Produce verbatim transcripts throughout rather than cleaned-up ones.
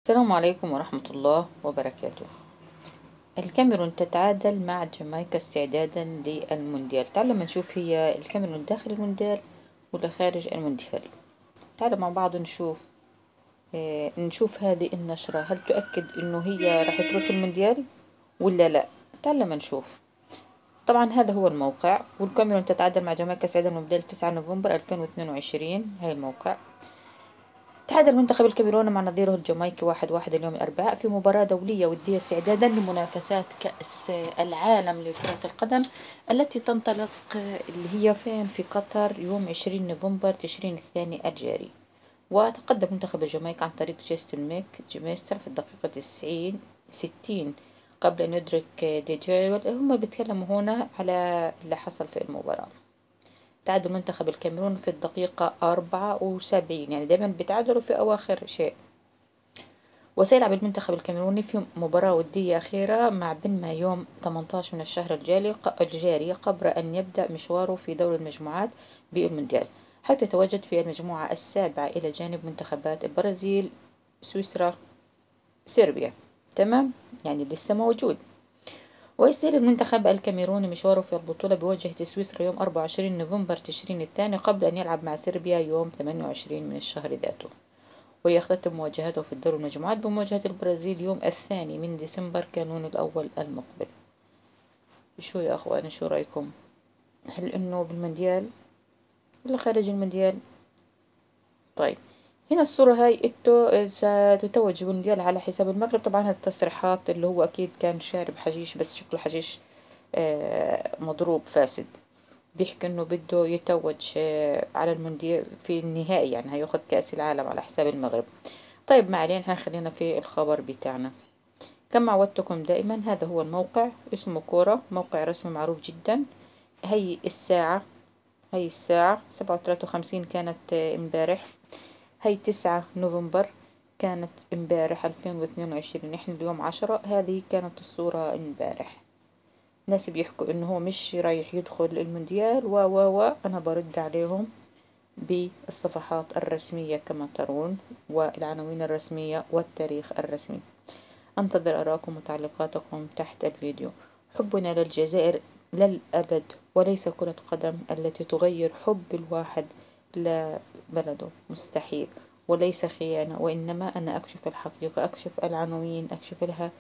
السلام عليكم ورحمة الله وبركاته. الكاميرون تتعادل مع جامايكا استعدادا للمونديال. تعال لما نشوف هي الكاميرون داخل المونديال ولا خارج المونديال. تعال مع بعض نشوف اه نشوف هذه النشرة هل تؤكد انه هي راح تروح المونديال ولا لا. تعال لما نشوف. طبعا هذا هو الموقع، والكاميرون تتعادل مع جامايكا استعدادا للمونديال تسعة نوفمبر ألفين واثنين وعشرين. هاي الموقع. تعادل المنتخب الكاميروني مع نظيره الجامايكي واحد واحد اليوم الأربعاء في مباراة دولية ودية استعدادا لمنافسات كأس العالم لكرة القدم التي تنطلق اللي هي فين في قطر يوم عشرين نوفمبر تشرين الثاني الجاري. وتقدم منتخب الجامايكا عن طريق جيستن ميك جيميستر في الدقيقة تسعين ستين قبل أن يدرك دي جي. هم بيتكلموا هنا على اللي حصل في المباراة. تعادل منتخب الكاميرون في الدقيقة أربعة وسبعين، يعني دايما بيتعادلوا في أواخر شيء. وسيلعب المنتخب الكاميروني في مباراة ودية أخيرة مع بنما يوم ثمانية عشر من الشهر الجاري قبل أن يبدأ مشواره في دور المجموعات بالمونديال، حيث يتواجد في المجموعة السابعة إلى جانب منتخبات البرازيل، سويسرا، صربيا. تمام، يعني لسه موجود. ويستهل المنتخب الكاميروني مشواره في البطولة بمواجهة سويسرا يوم أربعة وعشرين نوفمبر تشرين الثاني قبل أن يلعب مع صربيا يوم ثمانية وعشرين من الشهر ذاته. ويختتم مواجهته في الدور المجموعات بمواجهة البرازيل يوم الثاني من ديسمبر كانون الأول المقبل. شو يا أخواني، شو رأيكم؟ هل إنه بالمونديال ولا خارج المونديال؟ طيب، هنا الصورة هاي إتو ستتوج بالمونديال على حساب المغرب. طبعا التصريحات اللي هو أكيد كان شارب حشيش، بس شكله حشيش آه مضروب فاسد. بيحكي انه بده يتوج آه على المونديال في النهائي، يعني هياخد كأس العالم على حساب المغرب. طيب ما علينا، احنا خلينا في الخبر بتاعنا. كما عودتكم دائما، هذا هو الموقع اسمه كورة، موقع رسمي معروف جدا. هي الساعة هي الساعة سبعة وثلاثة وخمسين كانت امبارح. هي تسعة نوفمبر كانت امبارح ألفين واثنين وعشرين، احنا اليوم عشرة. هذه كانت الصورة امبارح. ناس بيحكوا انه هو مش رايح يدخل المونديال و و و انا برد عليهم بالصفحات الرسمية كما ترون، والعناوين الرسمية والتاريخ الرسمي. انتظر اراءكم وتعليقاتكم تحت الفيديو. حبنا للجزائر للأبد، وليس كرة قدم التي تغير حب الواحد لبلده، مستحيل. وليس خيانة، وإنما أنا أكشف الحقيقة، أكشف العناوين، أكشف لها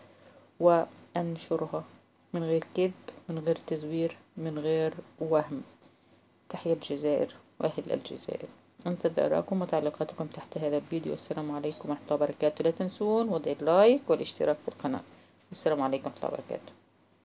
وأنشرها من غير كذب، من غير تزوير، من غير وهم. تحيا الجزائر وأهل الجزائر. انتظر آراءكم وتعليقاتكم تحت هذا الفيديو. السلام عليكم ورحمة الله وبركاته. لا تنسون وضع اللايك والاشتراك في القناة. السلام عليكم ورحمة الله وبركاته.